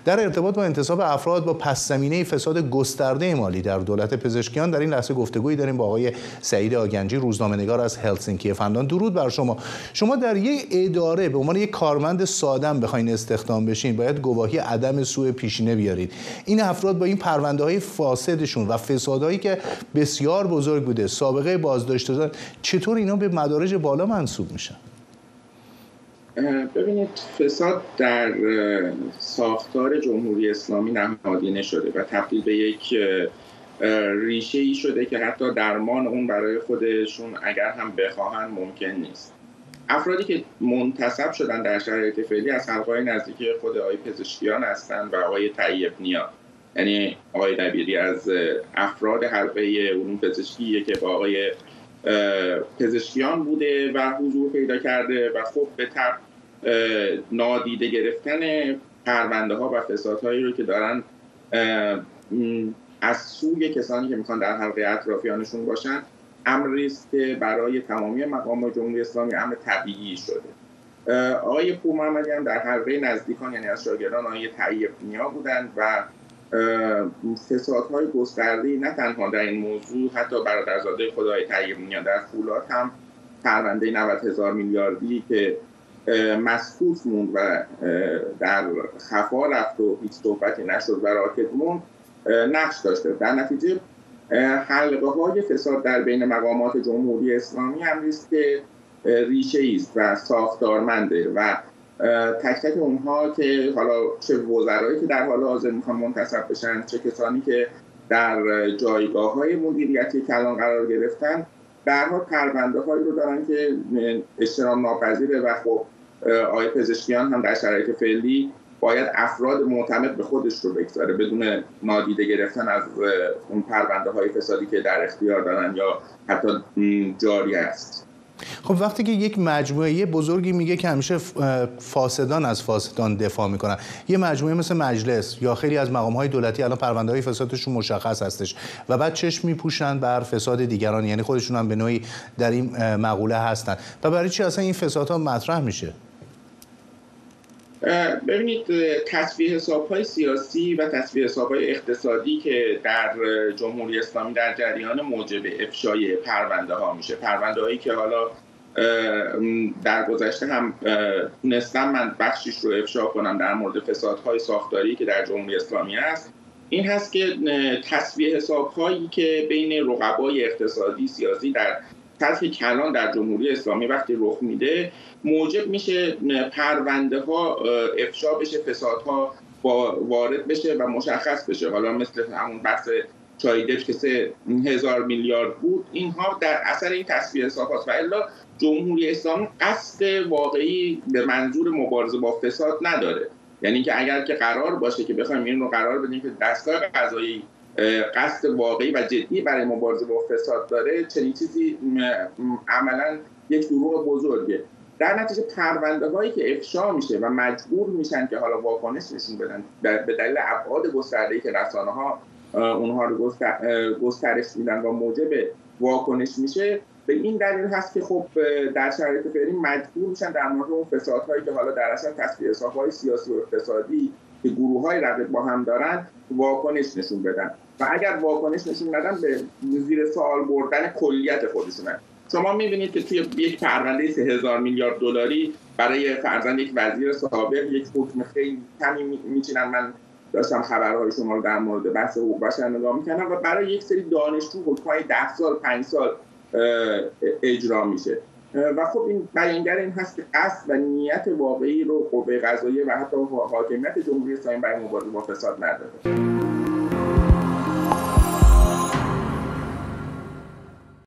در ارتباط با انتصاب افراد با پس زمینه فساد گسترده مالی در دولت پزشکیان در این لحظه گفتگویی داریم با آقای سعید آگنجی، روزنامه‌نگار از هلسینکی فنلاند. درود بر شما. شما در یک اداره به عنوان یک کارمند ساده‌ام بخواید استخدام بشین باید گواهی عدم سوء پیشینه بیارید. این افراد با این پرونده‌های فاسدشون و فسادهایی که بسیار بزرگ بوده، سابقه بازداشت دادن، چطور اینا به مدارج بالا منسوب میشن؟ ببینید، فساد در ساختار جمهوری اسلامی نهادینه شده و تبدیل به یک ریشه ای شده که حتی درمان اون برای خودشون اگر هم بخواهن ممکن نیست. افرادی که منتصب شدن در شرایط فعلی از حلقه‌های نزدیکی خود آقای پزشکیان هستند و آقای تقی بنیا، یعنی آقای دبیری از افراد حلقه علوم پزشکیه که با آقای پزشکیان بوده و حضور پیدا کرده و خب به طب نادیده گرفتن پرونده ها و فسادهایی رو که دارن از سوی کسانی که میخوان در حلقه اطرافیانشون باشن، امری است که برای تمامی مقامات جمهوری اسلامی امر طبیعی شده. آقای پور محمدی هم در حلقه نزدیکان، یعنی از شاگردان آقای تقی بنیا بودند و فسادهای گسترده‌ای نه تنها در این موضوع، حتی برادرزاده خود آقای تقی بنیا در فولاد هم پرونده 90,000 میلیاردی که مسکوت موند و در خفا رفت و هیچ صحبتی نشد و راکد موند نقش داشته. در نتیجه حلقه‌های فساد در بین مقامات جمهوری اسلامی امری است که ریشه‌ای است و ساختارمنده و تک تک اونها که حالا چه وزرایی که در حال حاضر میخوان منتصب بشن، چه کسانی که در جایگاه‌های مدیریتی کلان قرار گرفتن، در حال پرونده‌هایی رو دارن که اجتناب ناپذیره و خب آقای پزشکیان هم در شرایط فعلی باید افراد معتمد به خودش رو بگذاره بدون نادیده گرفتن از اون پرونده‌های فسادی که در اختیار دارن یا حتی جاری است. خب وقتی که یک مجموعه بزرگی میگه که همیشه فاسدان از فاسدان دفاع میکنن، یه مجموعه مثل مجلس یا خیلی از مقام‌های دولتی الان پرونده‌های فسادشون مشخص هستش و بعد چشم میپوشن بر فساد دیگران، یعنی خودشون هم به نوعی در این مقوله هستن، و برای چی اصلا این فسادها مطرح میشه؟ ببینید، تصفیه حساب‌های سیاسی و تصفیه حساب‌های اقتصادی که در جمهوری اسلامی در جریان موجب افشای پرونده‌ها میشه، پرونده‌هایی که حالا در گذشته هم تونستم من بخشیش رو افشا کنم در مورد فسادهای ساختاری که در جمهوری اسلامی هست، این هست که تصفیه حساب‌هایی که بین رقبای اقتصادی سیاسی در سطح کلان در جمهوری اسلامی وقتی رخ میده موجب میشه پرونده ها افشا بشه، فسادها وارد بشه و مشخص بشه. حالا مثل همون بحث چایدف که 3,000 میلیارد بود، اینها در اثر این تصفیه حساب هاست و الا جمهوری اسلامی قصد واقعی به منظور مبارزه با فساد نداره. یعنی که اگر که قرار باشه که بخوایم این رو قرار بدیم که دستگاه قضایی قصد واقعی و جدی برای مبارزه با فساد داره، چنین چیزی عملاً یک دروغ بزرگه. در نتیجه پرونده هایی که افشا میشه و مجبور میشن که حالا واکنش نشون بدن به دلیل ابعاد گسترده‌ای که رسانه ها اونها رو گسترش میدن و موجب واکنش میشه، به این دلیل هست که خب در شرایط فعلی مجبور میشن در مورد اون فسادهایی که حالا در اصل تصفیه حساب‌های سیاسی و اقتصادی که گروه‌های رقیب با هم دارن واکنش نشون بدن و اگر واکنش نشون ندن به زیر سوال بردن کلیت خودشونن. شما می‌بینید که توی یک پرونده 3,000 میلیارد دلاری برای فرضاً یک وزیر سابق یک حکم خیلی کمی میچینن. من داشتم خبرهای شما رو در مورد بحث حقوق بشر نگاه می‌کردم و برای یک سری دانشجو حکم‌های 10 سال 5 سال اجرا میشه و خب این بیانگر این هست که قصد و نیت واقعی رو قوه قضاییه و حتی حاکمیت جمهوری اسلامی برای مبارزه با فساد نداره.